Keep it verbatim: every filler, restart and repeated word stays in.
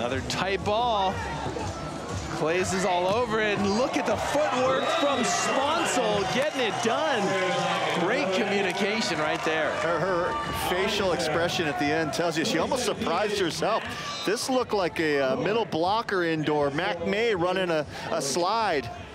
Another tight ball. Claes is all over it, and look at the footwork from Sponcil, getting it done. Great communication right there. Her, her facial expression at the end tells you she almost surprised herself. This looked like a, a middle blocker indoor. Mac May running a, a slide.